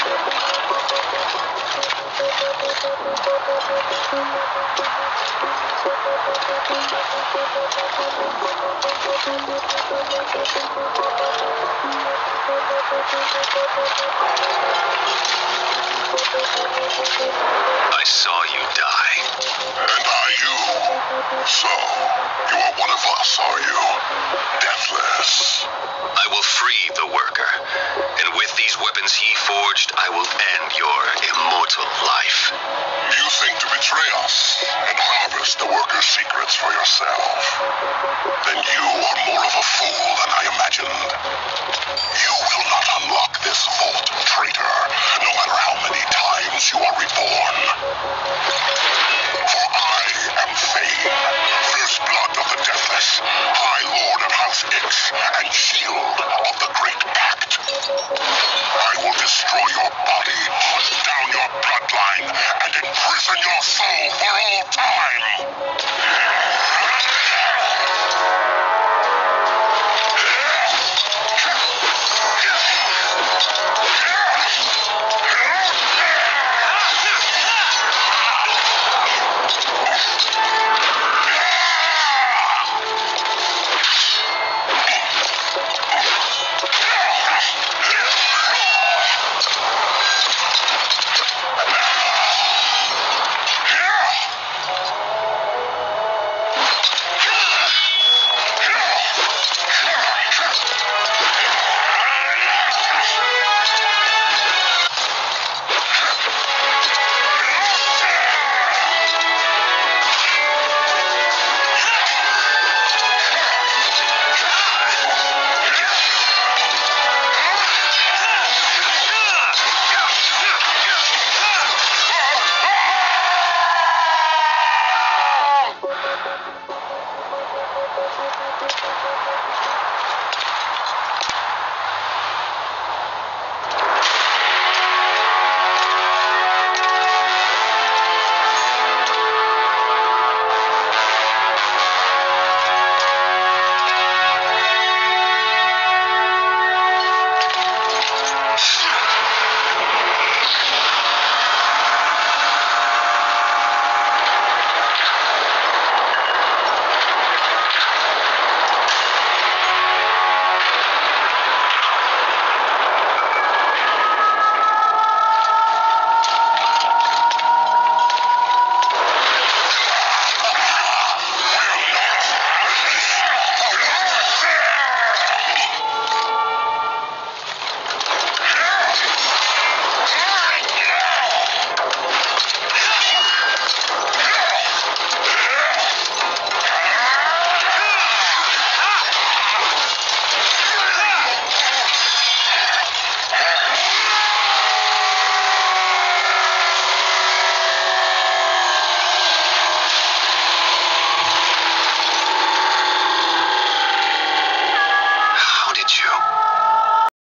I saw you die. And I you. So, you are one of us, are you? Deathless. I will free the worker, and with these weapons he forged, I will end your immortal life. You think to betray us and harvest the worker's secrets for yourself? Then you are more of a fool than I imagined. You will not unlock this vault, traitor, no matter how many times you are reborn. For I am Thane, first blood of the Deathless, High Lord of House Ix, and Shield of the Great Pact. I will destroy your body, hunt down your bloodline, and imprison your soul for all time.